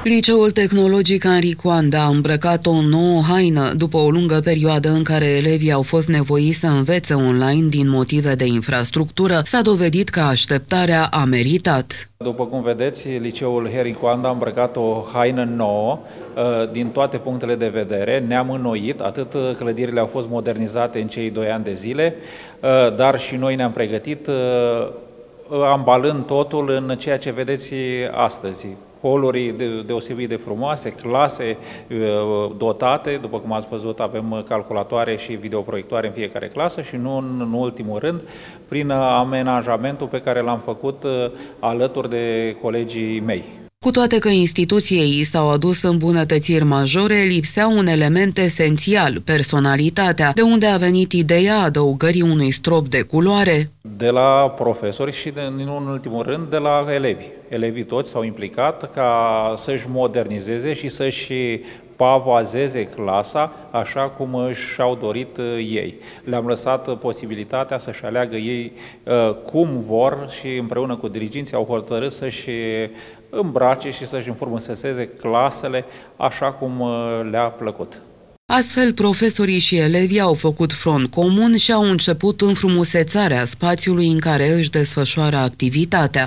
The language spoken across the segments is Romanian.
Liceul Tehnologic Henri Coandă a îmbrăcat o nouă haină după o lungă perioadă în care elevii au fost nevoiți să învețe online din motive de infrastructură. S-a dovedit că așteptarea a meritat. După cum vedeți, liceul Henri Coandă a îmbrăcat o haină nouă din toate punctele de vedere. Ne-am înnoit, atât clădirile au fost modernizate în cei 2 ani de zile, dar și noi ne-am pregătit ambalând totul în ceea ce vedeți astăzi. Holuri deosebit de frumoase, clase dotate, după cum ați văzut avem calculatoare și videoproiectoare în fiecare clasă și nu în ultimul rând prin amenajamentul pe care l-am făcut alături de colegii mei. Cu toate că instituției i s-au adus îmbunătățiri majore, lipsea un element esențial, personalitatea, de unde a venit ideea adăugării unui strop de culoare. De la profesori și, nu în ultimul rând, de la elevi. Elevii toți s-au implicat ca să-și modernizeze și să-și pavoazeze clasa așa cum și-au dorit ei. Le-am lăsat posibilitatea să-și aleagă ei cum vor și împreună cu diriginții au hotărât să-și îmbrace și să-și înfrumusețeze clasele așa cum le-a plăcut. Astfel, profesorii și elevii au făcut front comun și au început înfrumusețarea spațiului în care își desfășoară activitatea.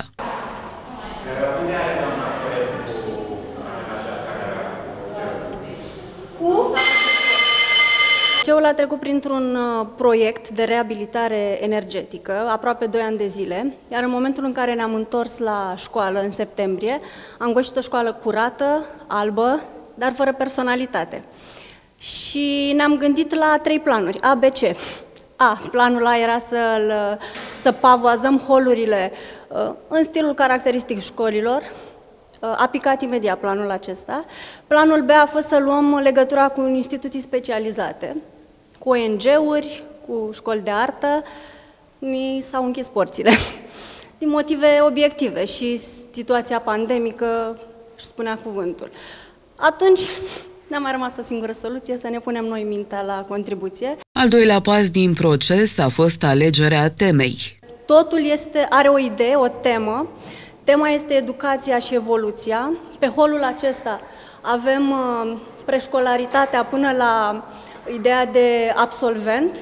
Liceul a trecut printr-un proiect de reabilitare energetică, aproape 2 ani de zile, iar în momentul în care ne-am întors la școală, în septembrie, am găsit o școală curată, albă, dar fără personalitate. Și ne-am gândit la 3 planuri, A, B, C. Planul A era să pavoazăm holurile în stilul caracteristic școlilor. A picat imediat planul acesta. Planul B a fost să luăm legătura cu instituții specializate, cu ONG-uri, cu școli de artă. Ni s-au închis porțile, din motive obiective și situația pandemică își spunea cuvântul. Atunci ne-a mai rămas o singură soluție, să ne punem noi mintea la contribuție. Al doilea pas din proces a fost alegerea temei. Totul are o idee, o temă. Tema este educația și evoluția. Pe holul acesta avem preșcolaritatea până la ideea de absolvent.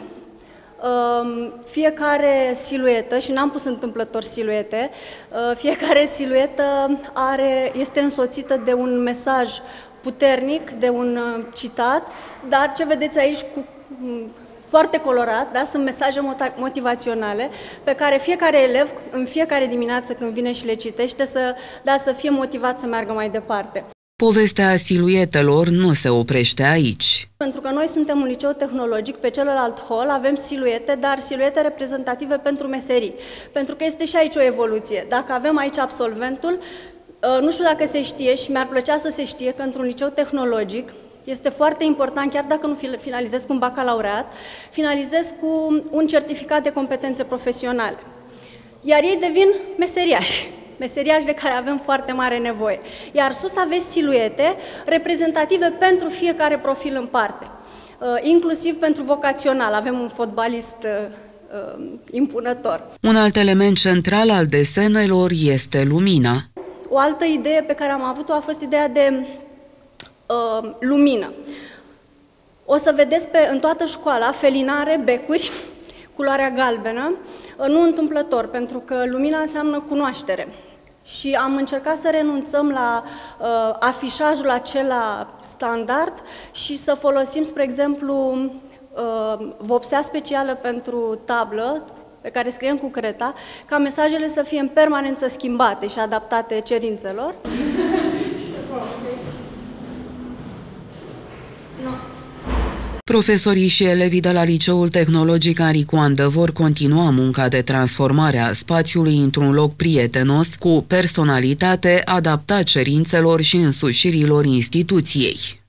Fiecare siluetă, și n-am pus întâmplător siluete, fiecare siluetă este însoțită de un mesaj puternic, de un citat, dar ce vedeți aici foarte colorat, da? Sunt mesaje motivaționale pe care fiecare elev, în fiecare dimineață când vine și le citește, să fie motivat să meargă mai departe. Povestea siluetelor nu se oprește aici. Pentru că noi suntem un liceu tehnologic, pe celălalt hol avem siluete, dar siluete reprezentative pentru meserii. Pentru că este și aici o evoluție. Dacă avem aici absolventul, nu știu dacă se știe și mi-ar plăcea să se știe că într-un liceu tehnologic este foarte important, chiar dacă nu finalizez cu un bacalaureat, finalizez cu un certificat de competențe profesionale. Iar ei devin meseriași de care avem foarte mare nevoie. Iar sus aveți siluete reprezentative pentru fiecare profil în parte, inclusiv pentru vocațional. Avem un fotbalist impunător. Un alt element central al desenelor este lumina. O altă idee pe care am avut-o a fost ideea de lumină. O să vedeți în toată școala felinare, becuri, culoarea galbenă, nu întâmplător, pentru că lumina înseamnă cunoaștere. Și am încercat să renunțăm la afișajul acela standard și să folosim, spre exemplu, vopsea specială pentru tablă, pe care scriem cu creta, ca mesajele să fie în permanență schimbate și adaptate cerințelor. Profesorii și elevii de la Liceul Tehnologic Henri Coandă vor continua munca de transformare a spațiului într-un loc prietenos, cu personalitate, adaptat cerințelor și însușirilor instituției.